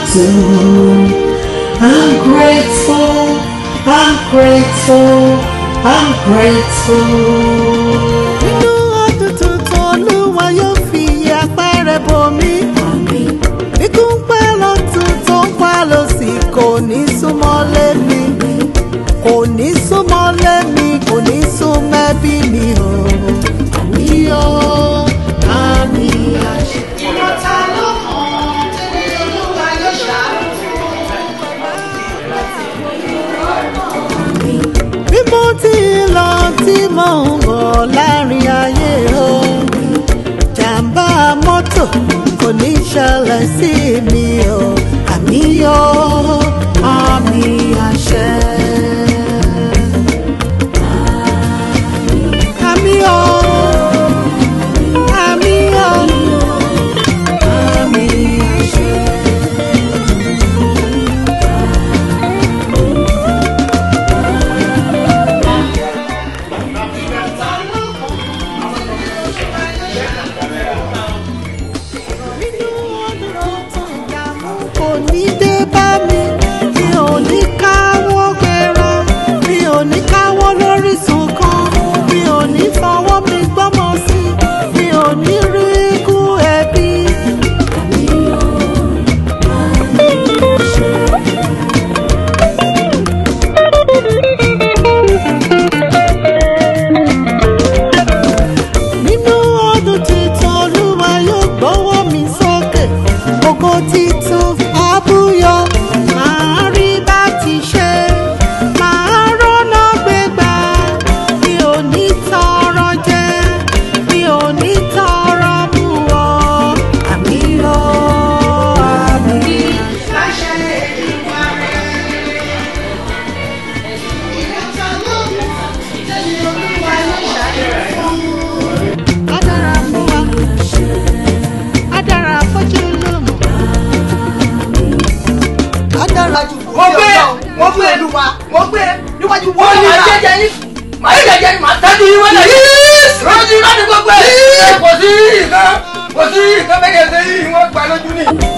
too. I'm grateful, I'm grateful, I'm grateful. Inú ọdún tuntun Olúwa yóò fi àpẹẹrẹ bò mí. Ikú ń pẹ́ lọ́tún tó ń pa lọ́sì kò ní súnmọ́ lé mi. Kò ní súnmọ́ lé mi, kò ní súnmọ́ ẹbí mi o. Àmì o, àmì àṣẹ. Ìmọ̀ta ló hàn tẹ́lẹ̀ Olúwa yóò ṣàánú Bí mo ti lọ tí mo ń bọ̀ láàrin ayé o. Jàmbá mọ́tò kò ní ṣẹlẹ̀ sí mi o. Àmì o, àmì àṣẹ. Àmì o, àmì o, àmì àṣẹ. Nínú ọdún tuntun ìdààmú kò ní dé bá mi. Mi ò ní káwọ́ gbéra, mi ò ní káwọ́ lórísun kan, mi ò ní fọwọ́ mi gbọ́mọ sí, mi ò ní rí ikú ẹbí. Nínú ọdún tuntun Olúwa yóò gbọ́wọ́ mi sókè. Ògo titun àbúyọ máa rí bá ti ṣe. Máa rọ́nà gbégbá. Mi ò ní tọrọ jẹ, mi ò ní tọrọ mú ọ. Àmì o, àmì. láṣẹ ìwà rẹ̀. Ìmọ̀ta ló hàn tẹ́lẹ̀ Olúwa yóò ṣàánú Á dára fún wa, á dára fójú lómù. Á dára jù fún mo gbé Olúwa mo gbé níwájú wọ́n ní máa jẹ́jẹ́ yín máa jẹ́jẹ́ yín máa tẹ́jú yín wọ́n lẹ̀ yín lójú láti gbogbo ẹ̀ kò sí nǹkan bẹ́ẹ̀ yẹn ṣe yín wọ́n gbà lójú ní.